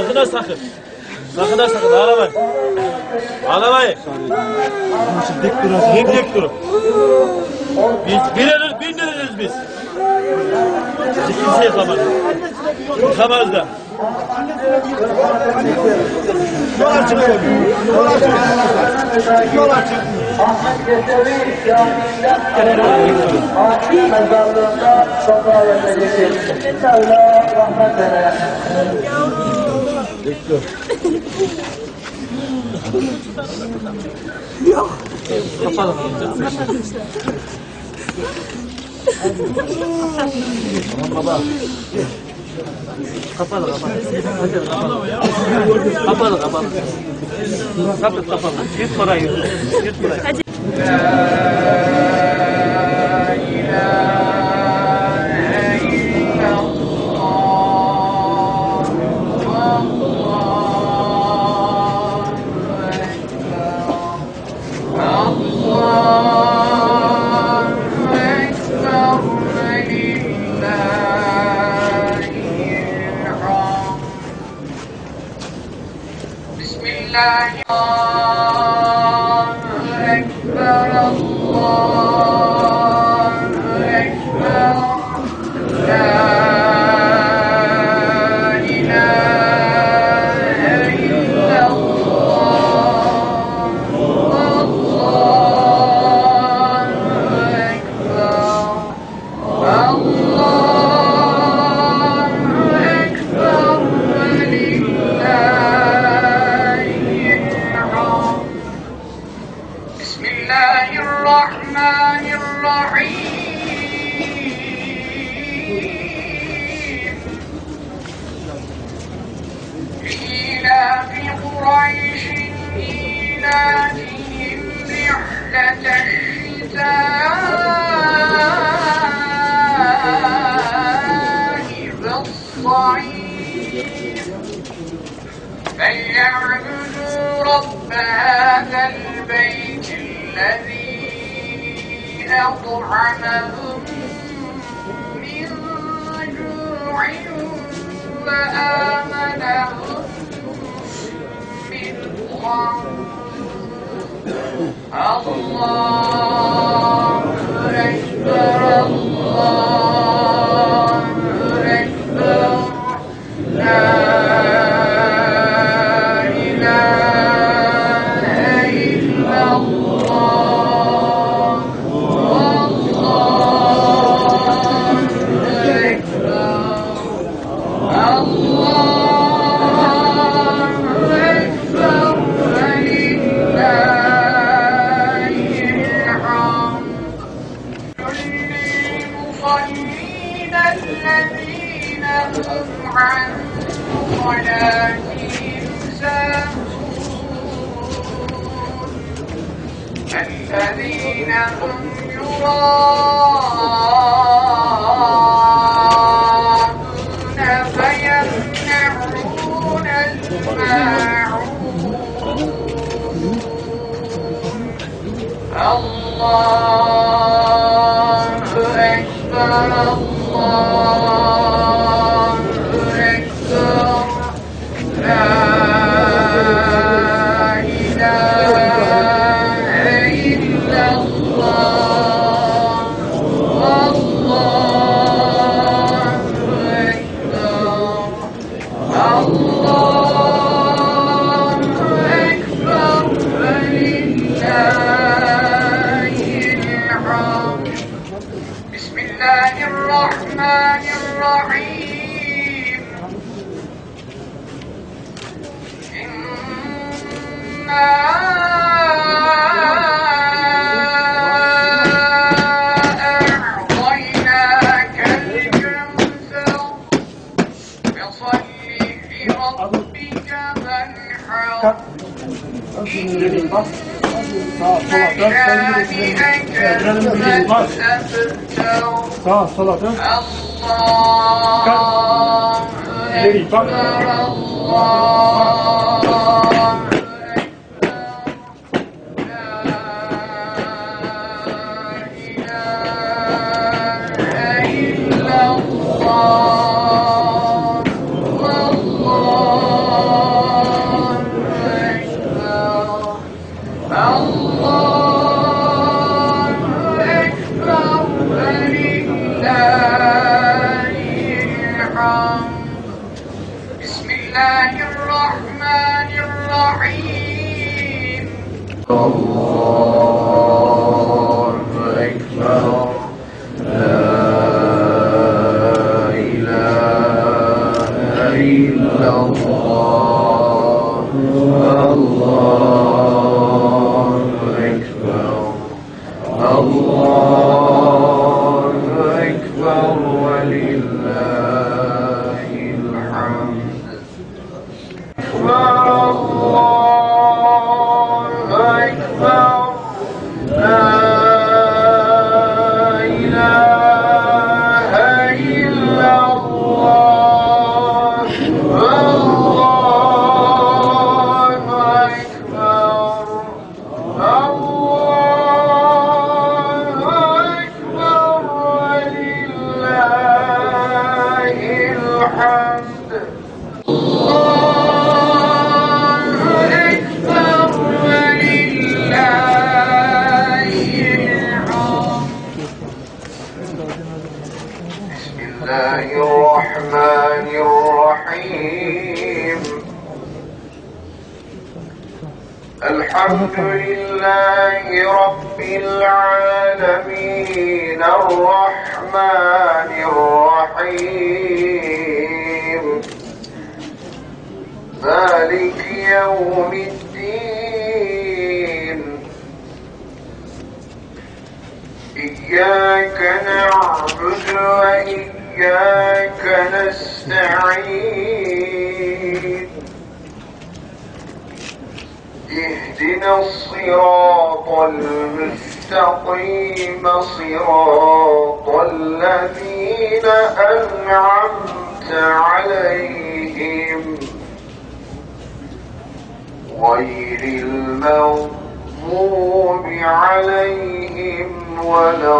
Sakın ha sakın. Sakın ha sakın ağlamayın. Ağlamayın. Dik duracağız. Kim dik durun? Bindiririz biz. Sizi kimse yıkamaz. Yıkamaz da. Yol açık söylüyor. Yol açık. Yol açık. Bekliyor. Yok. Kapalı. Tamam baba. Kapalı kapalı. Hadi kapalı. Kapalı. Kapalı. Yüz parayı. Yüz parayı. فليعبدوا رب هذا البيت الذي أطعمهم من جوع وآمنهم من خوف. الله أكبر الله أكبر لا الذين هم يراءون فيمنعون الماعون. الله أكبر الله أكبر لا Sağa sola dön. Allah Ekber Allah. Allah الله الرحمن الرحيم. الله أكبر. لا إله إلا الله. الله أكبر. الله أكبر ولله الحمد. الله أكبر. لا إله إلا الله. الله أكبر. الله أكبر ولله الحمد. بسم الله الرحمن الرحيم. الحمد لله رب العالمين الرحمن الرحيم مالك يوم الدين. إياك نعبد وإياك نستعين. اهدنا الصراط المستقيم صراط الذين أنعمت عليهم غير المغضوب عليهم ولا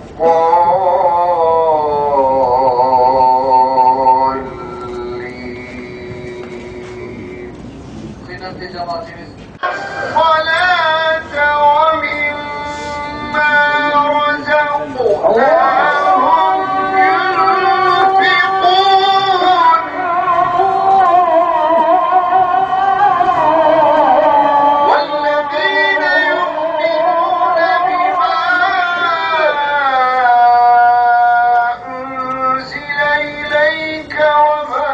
الضالين. صلاة ومما رزقناهم ينفقون. والذين يؤمنون بما أنزل إليك وما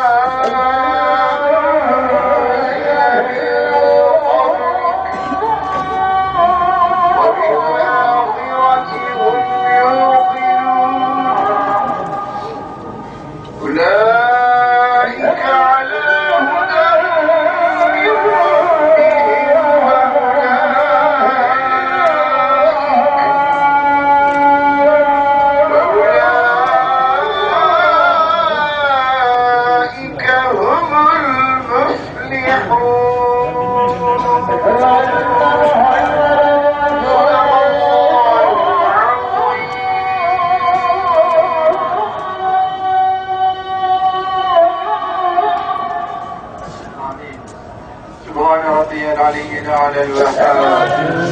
على الوهاب.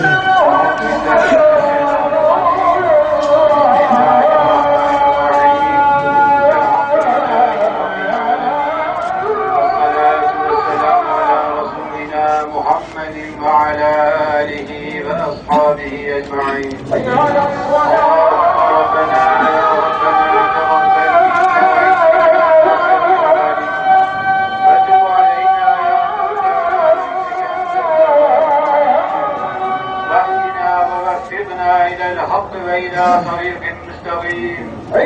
محمد وعلى آله وأصحابه أجمعين. ربنا إلى الحق وإلى طريق مستقيم.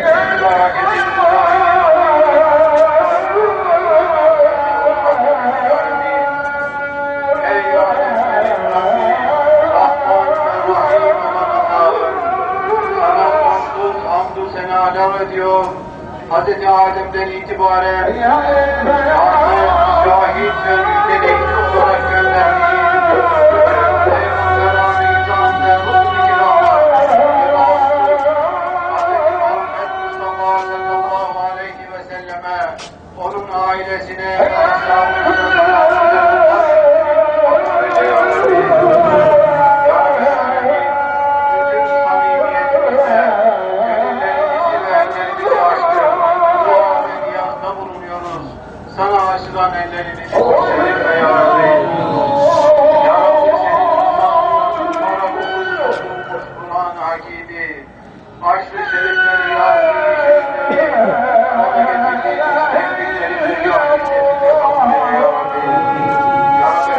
Hazreti Adem'den itibaren şahit ve müjdeleyici olarak gönderdiği Peygamber Aleyhisselam'dan Resulü Kiram'a Hazreti Muhammed Mustafa sallallahu aleyhi ve selleme, onun ailesine, sana sana açılan ellerini çevirme ya Rabbi. Ya Rabbi senin Kur'an-ı Hakimi, aşk-ı şerifleri, yâzî-i şerifleri, ona getirdiğiniz teknikleri, yâzî-i kabul eyle ya Rabbi. Ya Rabbi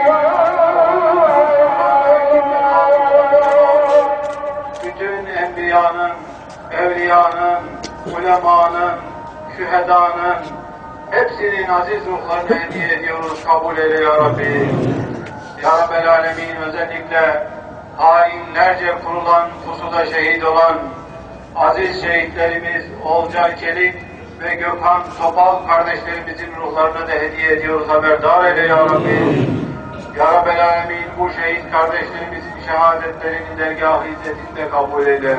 alemin, bütün enbiyanın, evliyanın, ulemanın, şühedanın, hepsinin aziz ruhlarını hediye ediyoruz. Kabul eyle ya Rabbi. Ya Rabbel alemin, özellikle hainlerce kurulan, pusuda şehit olan aziz şehitlerimiz Olcay Çelik ve Gökhan Topal kardeşlerimizin ruhlarını da hediye ediyoruz. Haberdar eyle ya Rabbi. Ya Rabbel alemin, bu şehit kardeşlerimizin şehadetlerini dergâh-ı izzetinde kabul eyle.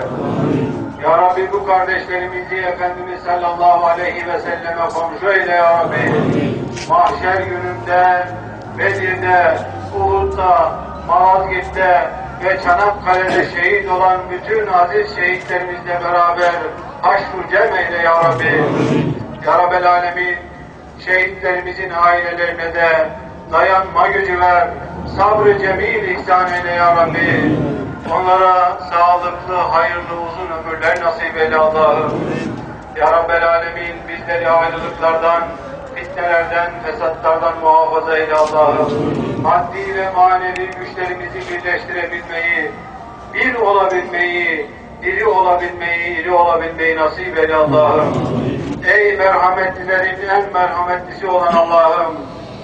Ya Rabbi, bu kardeşlerimizi Efendimiz sallallahu aleyhi ve selleme komşu eyle ya Rabbi. Mahşer gününde, Bedir'de, Uhud'da, Malazgirt'te ve Çanakkale'de şehit olan bütün aziz şehitlerimizle beraber haşr-ı cem eyle ya Rabbi. Ya Rabbel alemin, şehitlerimizin ailelerine de dayanma gücü ver, sabrı cemil ihsan eyle ya Rabbi. Onlara sağlıklı, hayırlı, uzun ömürler nasip eyle Allah'ım. Ya Rabbel alemin, bizleri ayrılıklardan, fitnelerden, fesatlardan muhafaza eyle Allah'ım. Maddi ve manevi güçlerimizi birleştirebilmeyi, bir olabilmeyi, iri olabilmeyi, iri olabilmeyi nasip eyle Allah'ım. Ey merhametlilerin en merhametlisi olan Allah'ım,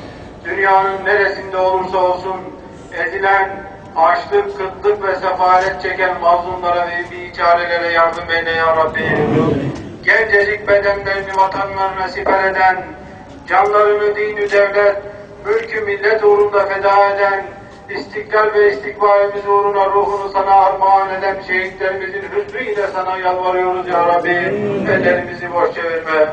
dünyanın neresinde olursa olsun ezilen, açlık, kıtlık ve sefalet çeken mazlumlara ve biçarelere yardım eyle ya Rabbi. Gencecik bedenlerini vatanlarına siper eden, canlarını din-i devlet, mülkü millet uğrunda feda eden, istiklal ve istikbalimiz uğruna ruhunu sana armağan eden şehitlerimizin hüsnüyle sana yalvarıyoruz ya Rabbi. Ellerimizi boş çevirme.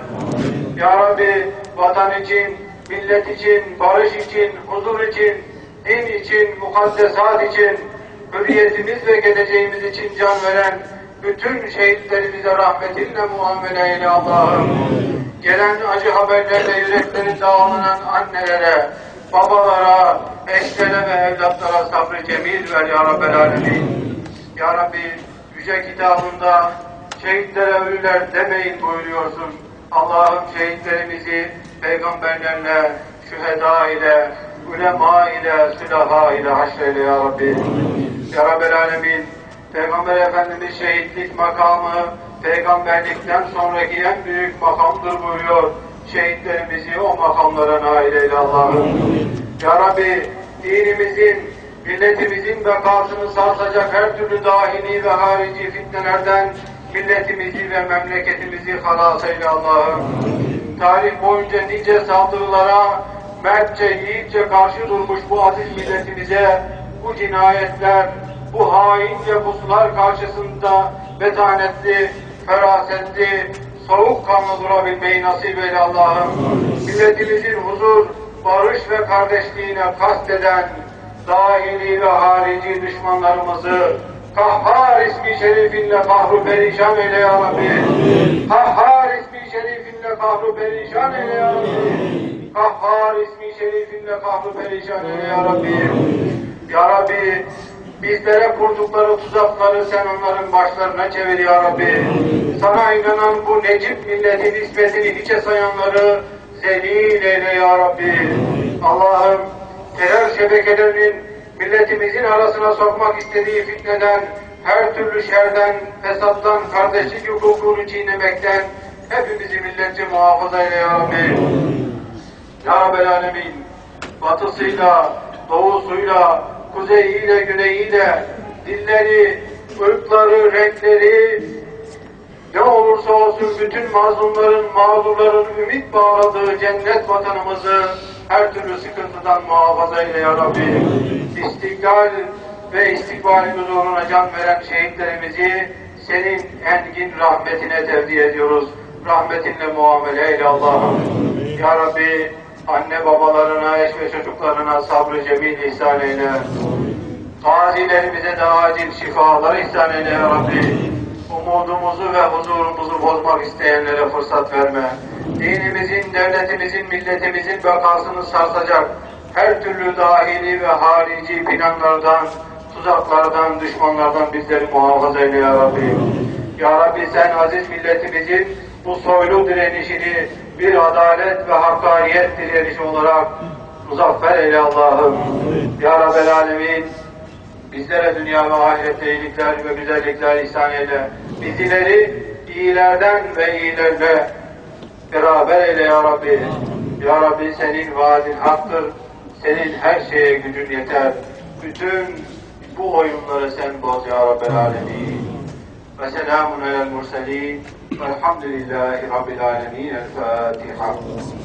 Ya Rabbi, vatan için, millet için, barış için, huzur için, din için, mukaddesat için, hürriyetimiz ve geleceğimiz için can veren bütün şehitlerimize rahmetinle muamele eyle Allah'ım. Gelen acı haberlerle yürekleri dağlanan annelere, babalara, eşlere ve evlatlara sabrı cemil ver ya Rabbel alemin. Ya Rabbi, yüce kitabında şehitlere ölüler demeyin buyuruyorsun. Allah'ım, şehitlerimizi peygamberlerle, şüheda ile, ulema ile, sülaha ile haşreyle ya Rabbi. Ya Rabbel alemin, Peygamber Efendimiz şehitlik makamı peygamberlikten sonraki en büyük makamdır buyuruyor. Şehitlerimizi o makamlara nail eyle Allah'ım. Ya Rabbi, dinimizin, milletimizin bekasını sarsacak her türlü dahili ve harici fitnelerden milletimizi ve memleketimizi halas eyle Allah'ım. Tarih boyunca nice saldırılara mertçe, yiğitçe karşı durmuş bu aziz milletimize bu cinayetler, bu haince pusular karşısında betanetli, ferasetli, soğukkanlı durabilmeyi nasip eyle Allah'ım. Milletimizin huzur, barış ve kardeşliğine kasteden dahili ve harici düşmanlarımızı Kahhar ismi şerifinle kahru perişan eyle ya Rabbi. Kahhar ismi şerifinle kahru perişan eyle ya Rabbi. Kahhar ismi şerifinle kahru perişan eyle ya Rabbi. Ya Rabbi, bizlere kurdukları tuzakları sen onların başlarına çevir ya Rabbi. Sana inanan bu Necip milletin nispetini hiçe sayanları zelil eyle ya Rabbi. Allah'ım, terör şebekelerinin milletimizin arasına sokmak istediği fitneden, her türlü şerden, fesattan, kardeşlik hukukunu çiğnemekten hepimizi milletçe muhafaza eyle ya Rabbi. Ya Rabbel alemin, batısıyla, doğusuyla, kuzeyiyle, güneyiyle, dilleri, ırkları, renkleri, ne olursa olsun bütün mazlumların, mağdurların ümit bağladığı cennet vatanımızı her türlü sıkıntıdan muhafaza eyle ya Rabbi. İstiklal ve istikbalimiz uğruna can veren şehitlerimizi senin engin rahmetine tevdi ediyoruz. Rahmetinle muamele eyle Allah'ım. Ya Rabbi, anne babalarına, eş ve çocuklarına sabrı cemil ihsan eyle. Gazilerimize de acil şifalar ihsan eyle ya Rabbi. umudumuzu ve huzurumuzu bozmak isteyenlere fırsat verme. Dinimizin, devletimizin, milletimizin bekasını sarsacak her türlü dahili ve harici planlardan, tuzaklardan, düşmanlardan bizleri muhafaza eyle ya Rabbi. Ya Rabbi sen aziz milletimizin bu soylu direnişini bir adalet ve hakkaniyet direnişi olarak muzaffer eyle Allah'ım. Ya Rabbel Alemin, bizlere dünya ve ahirette iyilikler ve güzellikler ihsan eyle. Bizleri iyilerden ve iyilerle beraber eyle ya Rabbi. Ya Rabbi senin vaadin haktır. Senin her şeye gücün yeter. Bütün bu oyunları sen boz ya Rabbel Alemin. Ve selamun alel murselin. Velhamdülillahi Rabbil Alemin. El Fatiha.